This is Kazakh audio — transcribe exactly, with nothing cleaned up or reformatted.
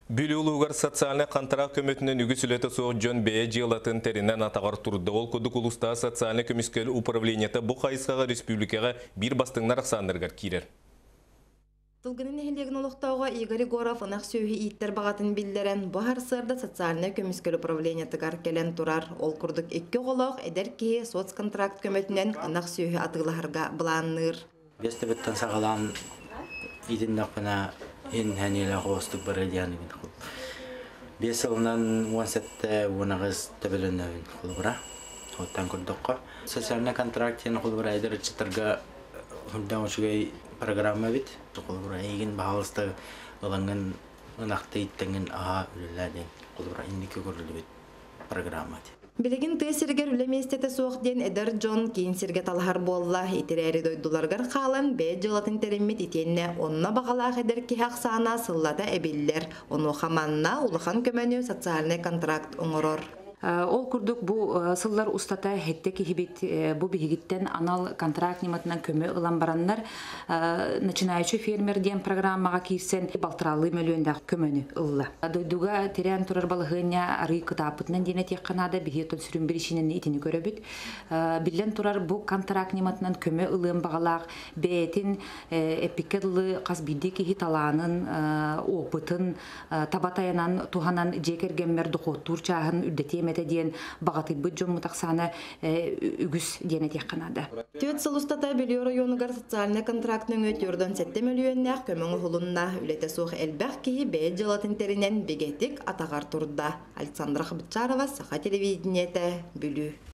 Бүлүүлугар социальный контракт көмөтүнөн үгүсүлөтө соқ жөн бээ жылатын теринен атағар турды. Ол кудук улуста социальный көмүскөл управлениеті бұ қайысқаға республикаға бір бастыңнар ақсандырғар кирер. Тылгынын эхилеген олықтауға Игорь Горов ынақ сөйі иттер бағатын білдерен бұхар сырда социальный көмүскөл управлениетігар келен турар. Ол күрдік екі қолақ әдер кейі соцконтракт көмөтінен ынақ сөйі атығыларға бұланыр. Бесті біттен сағалан идін нақына ен хәнелі қоғыстық бір әлияны бін құл. Бес жылынан он сәтті онағыз төбелін өйін құл бұра. Оттан күрдіққа. Социальный контрактен құл бұра әдір чытырға хүлдан ұшығай программа бит. Құл бұра еген бағалысты ұлаңын ұнақты иттіңін аға үліләден құл бұра индекі көрілі бит программа де. Билигин тесиргер үлеместете соқ ден Эдер Джон кейінсерге талғар болла етерәрі дойдуларғар қалан бәй жылатын теремет итенне онна бағалақ әдер кеғақ сағына сыллада әбеллер. Оны қаманна улыхан көмәні социальный контракт оңырор. Ол күрдік бұл сыллар ұстата хетте кехибет бұл бігіттен анал контракт нематынан көмі ұлан бараннар начинаючы фермер ден программаға кейсен балтыралы мөлуенді көміні ұлла. Дойдуға терен тұрар балығыня ары кытапытынан дене тек қанада бігеттон сүрін бірішінен етіні көрөбіт. Білен тұрар бұл контракт нематынан көмі ұлын бағалақ бәйтін эпикерлы қазбиді кехи таланын опытын табатаянан туғанан жекергенмер дұқоттур чағын үрдетем методиен багаты бүджөм мутаксаны үгүс дене текканада. Төт сылустата Белио районугар социальный контрактның өтөрдөн сетте миллионнах көмөң хулунна үлете сух элбах ки бе жылатын теринен бегетик атагар турда. Александра Хабчарова, Саха телевидениете, Бүлү.